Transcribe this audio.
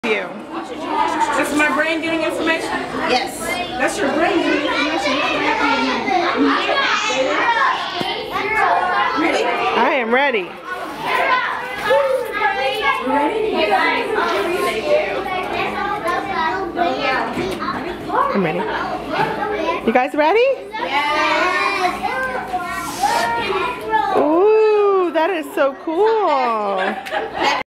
You. That's my brain getting information? Yes. That's your brain getting information. Ready? I am ready. I'm ready. You guys ready? Yes. Ooh, that is so cool.